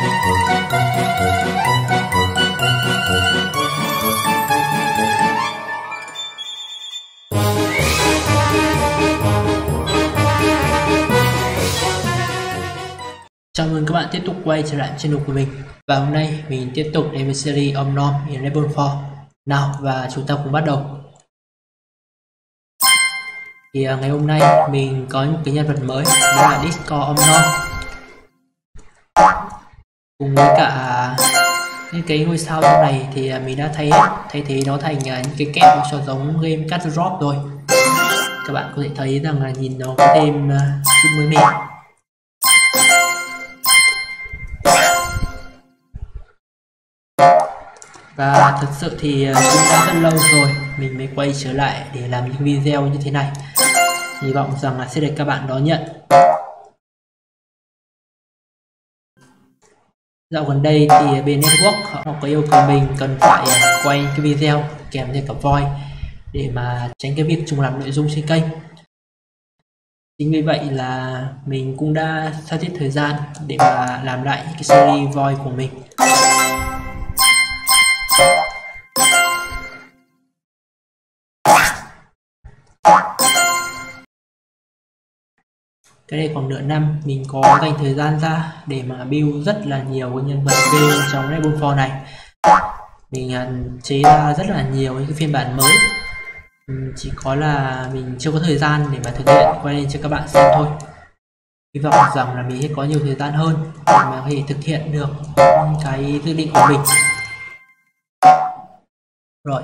Chào mừng các bạn tiếp tục quay trở lại channel của mình. Và hôm nay mình tiếp tục đến với series Omnom in Level 4. Nào và chúng ta cùng bắt đầu. Thì ngày hôm nay mình có một cái nhân vật mới, đó là Disco Omnom. Cùng với cả những cái ngôi sao trong này thì mình đã thay thế nó thành những cái kẹp cho giống game Cut Drop rồi. Các bạn có thể thấy rằng là nhìn nó có thêm chút mới mẻ. Và thật sự thì cũng đã rất lâu rồi mình mới quay trở lại để làm những video như thế này. Hy vọng rằng là sẽ được các bạn đón nhận. Dạo gần đây thì bên network họ có yêu cầu mình cần phải quay cái video kèm theo cả voice để mà tránh cái việc trùng lặp nội dung trên kênh. Chính vì vậy là mình cũng đã sắp xếp thời gian để mà làm lại cái series voice của mình. Cái này khoảng nửa năm mình có dành thời gian ra để mà build rất là nhiều cái nhân vật game trong Level 4 này. Mình chế ra rất là nhiều những cái phiên bản mới. Chỉ có là mình chưa có thời gian để mà thực hiện quay lên cho các bạn xem thôi. Hy vọng rằng là mình sẽ có nhiều thời gian hơn để mà có thể thực hiện được cái dự định của mình. Rồi,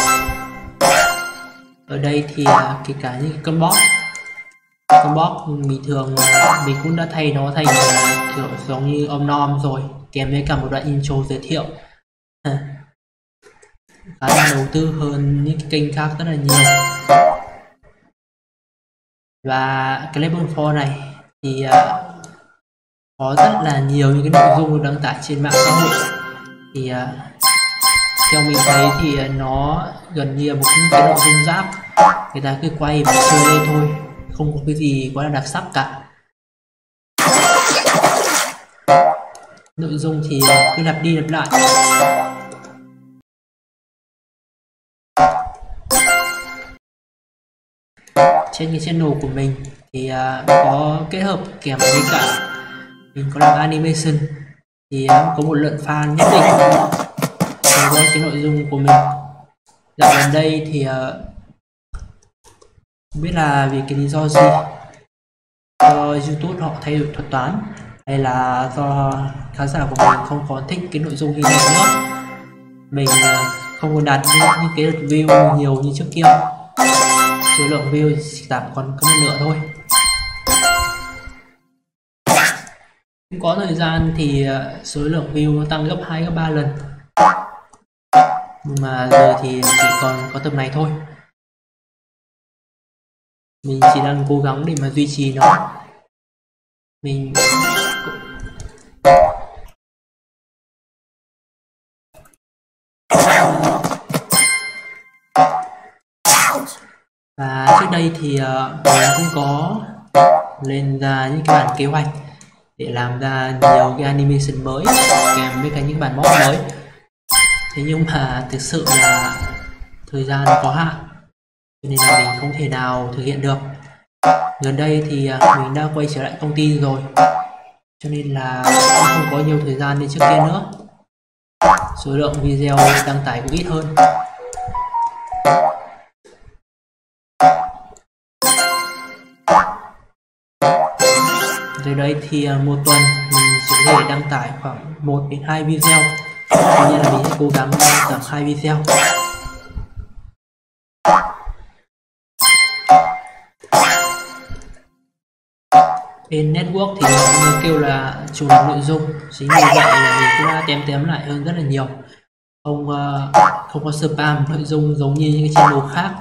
ở đây thì kể cả những cái con boss bình thường mình cũng đã thay nó thành kiểu giống như Omnom rồi, kèm với cả một đoạn intro giới thiệu. Khá là đầu tư hơn những cái kênh khác rất là nhiều. Và cái Level 4 này thì có rất là nhiều những cái nội dung được đăng tải trên mạng xã hội. Thì theo mình thấy thì nó gần như là một cái nội dung rap, người ta cứ quay và chơi lên thôi, không có cái gì quá là đặc sắc cả. Nội dung thì cứ lặp đi lặp lại. Trên cái channel của mình thì có kết hợp kèm với cả mình có làm animation, thì có một lượng fan nhất định đối với cái nội dung của mình. Dạo gần đây thì không biết là vì cái lý do gì do YouTube họ thay đổi thuật toán, hay là do khán giả của mình không còn thích cái nội dung như này nữa, mình không còn đạt những cái lượt view nhiều như trước kia. Số lượng view chỉ giảm còn có một nửa thôi. Cũng có thời gian thì số lượng view nó tăng gấp 2 gấp 3 lần, nhưng mà giờ thì chỉ còn có tầm này thôi. Mình chỉ đang cố gắng để mà duy trì nó. Mình và trước đây thì mình cũng có lên ra những cái bản kế hoạch để làm ra nhiều cái animation mới kèm với cả những bản mod mới. Thế nhưng mà thực sự là thời gian có hạn, cho nên là mình không thể nào thực hiện được. Gần đây thì mình đã quay trở lại công ty rồi, cho nên là cũng không có nhiều thời gian như trước kia nữa. Số lượng video đăng tải cũng ít hơn. Từ đây thì một tuần mình chỉ có thể đăng tải khoảng 1 đến 2 video. Tuy nhiên là mình sẽ cố gắng đăng tầm 2 video. Bên network thì họ kêu là trùng lặp nội dung, chính vì vậy là mình cũng đã tém lại hơn rất là nhiều. Không có spam nội dung giống như những cái channel khác.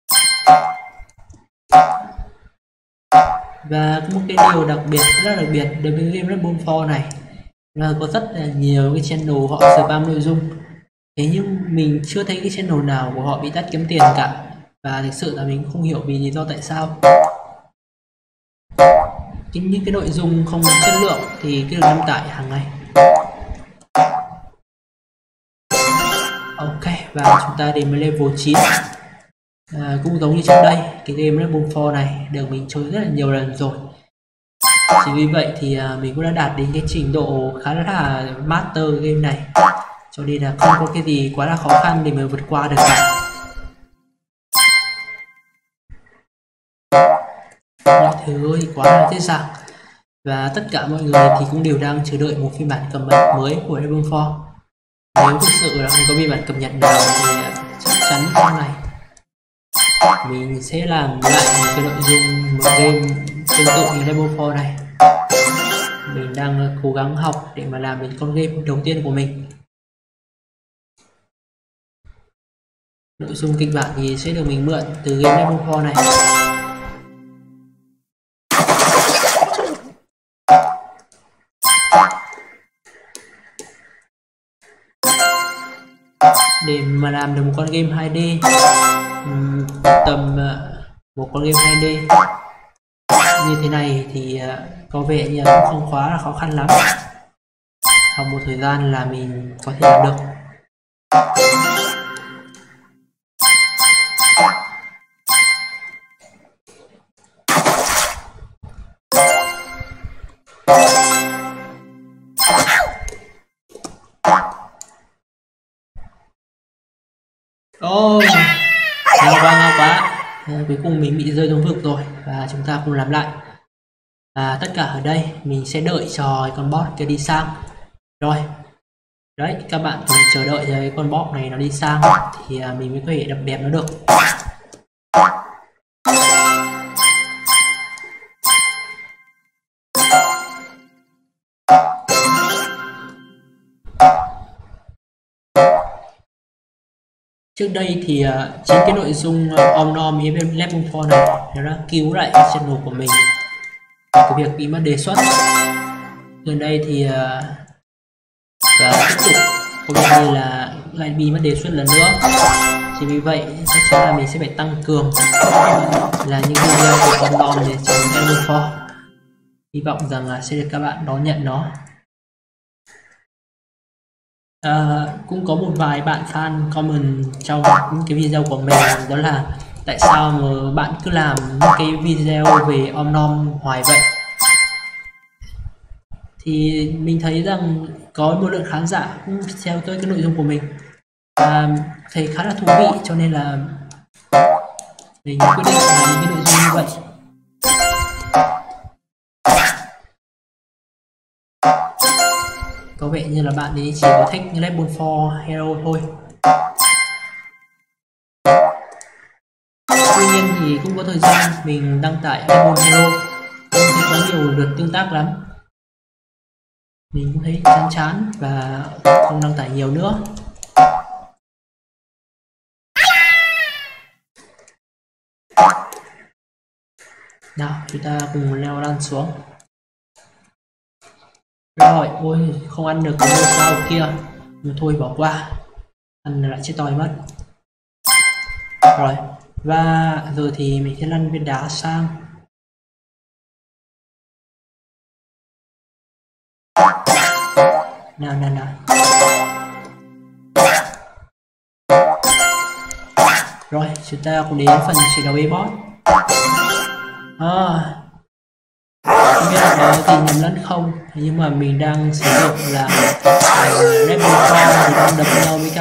Và có một cái điều đặc biệt, rất đặc biệt đối với game Level 4 này là có rất là nhiều cái channel họ spam nội dung. Thế nhưng mình chưa thấy cái channel nào của họ bị tắt kiếm tiền cả. Và thực sự là mình không hiểu vì lý do tại sao. Những cái nội dung không chất lượng thì cứ được đăng tải hàng ngày. Ok, và chúng ta đến với level 9. Cũng giống như trước đây, cái game Red Bull 4 này được mình chơi rất là nhiều lần rồi. Chính vì vậy thì mình cũng đã đạt đến cái trình độ khá là master game này, cho nên là không có cái gì quá là khó khăn để mà vượt qua được cả. Mọi thứ ơi, quá là dễ dàng. Và tất cả mọi người thì cũng đều đang chờ đợi một phiên bản cập nhật mới của Red Bull 4. Nếu thực sự là không có phiên bản cập nhật nào thì chắc chắn trong này mình sẽ làm lại một cái nội dung một game tương tự như Red Bull 4 này. Mình đang cố gắng học để mà làm đến con game đầu tiên của mình. Nội dung kịch bản thì sẽ được mình mượn từ game Red Bull 4 này. Để mà làm được một con game 2D tầm một con game 2D như thế này thì có vẻ như cũng không quá là khó khăn lắm. Sau một thời gian là mình có thể làm được. Ngon quá. Cuối cùng mình bị rơi xuống vực rồi và chúng ta cùng làm lại. Tất cả ở đây mình sẽ đợi cho con boss kia đi sang. Rồi, đấy, các bạn cần chờ đợi cho cái con boss này nó đi sang thì mình mới có thể đập đẹp nó được. Trước đây thì chính cái nội dung Omnom Red Bull 4 này nó đã cứu lại channel của mình cái việc bị mất đề xuất. Gần đây thì và tiếp tục có vẻ như là lại bị mất đề xuất lần nữa. Chỉ vì vậy chắc chắn là mình sẽ phải tăng cường là những video của Omnom để trên Red Bull 4. Hy vọng rằng là sẽ được các bạn đón nhận nó. Cũng có một vài bạn fan comment trong những cái video của mình, đó là tại sao mà bạn cứ làm những cái video về Omnom hoài vậy. Thì mình thấy rằng có một lượng khán giả cũng theo tới cái nội dung của mình thấy khá là thú vị, cho nên là mình quyết định làm những cái nội dung như vậy. Có vẻ như là bạn ấy chỉ có thích Red Bull 4 Hero thôi. Tuy nhiên thì cũng có thời gian mình đăng tải Red Bull Hero không thấy có nhiều lượt tương tác lắm. Mình cũng thấy chán và không đăng tải nhiều nữa. Nào, chúng ta cùng leo lan xuống. Rồi, ôi, không ăn được cái ngôi sao kia. Nhưng thôi bỏ qua. Ăn lại chết toi mất. Rồi, và giờ thì mình sẽ lăn viên đá sang. Nào. Rồi, chúng ta cùng đến phần chiến đấu với boss. Không biết là có gì nhầm lẫn không, nhưng mà mình đang sử dụng là Red Bull 4 thì đang đập nhau với cả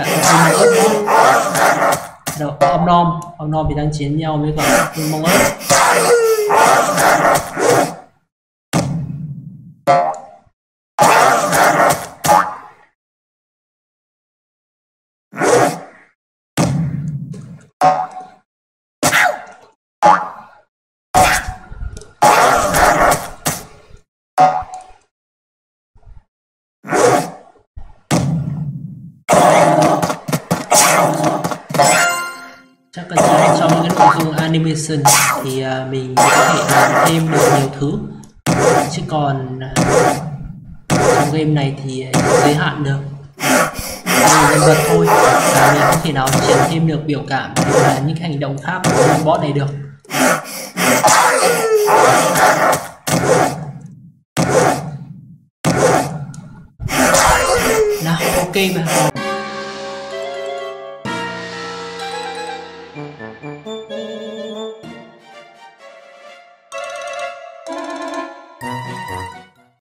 Omnom thì đang chiến nhau với cả Among Us. Chắc là trong những cái nội dung animation thì mình có thể làm thêm được nhiều thứ, chứ còn trong game này thì giới hạn được nhân vật thôi, và mình không thể nào triển thêm được biểu cảm và những hành động khác của con boss này được. ok mà.